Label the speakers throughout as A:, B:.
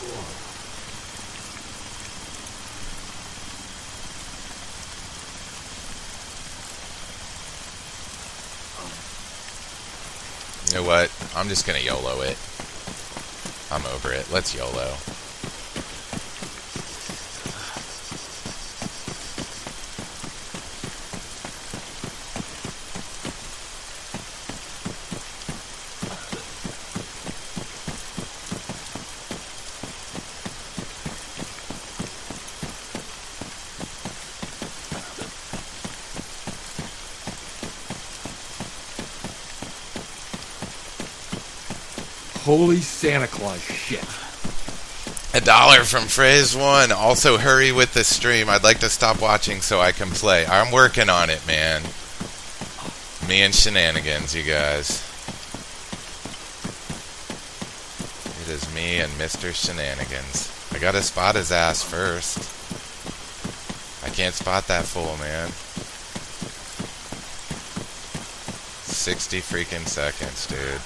A: You know what? I'm just gonna YOLO it. I'm over it. Let's YOLO.
B: Holy Santa Claus shit.
A: $1 from Phrase 1. Also, hurry with the stream. I'd like to stop watching so I can play. I'm working on it, man. Me and shenanigans, you guys. It is me and Mr. Shenanigans. I gotta spot his ass first. I can't spot that fool, man. 60 freaking seconds, dude.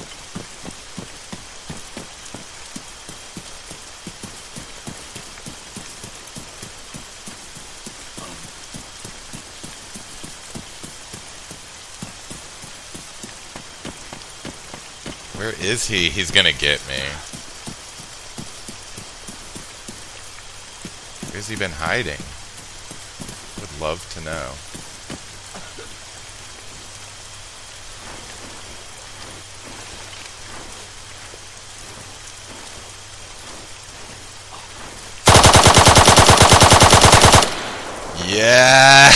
A: Where is he? He's gonna get me. Where's he been hiding? Would love to know. Yes!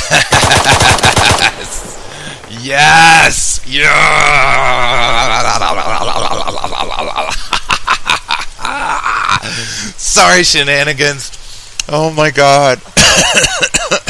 A: Yes! Sorry, shenanigans. Oh my god.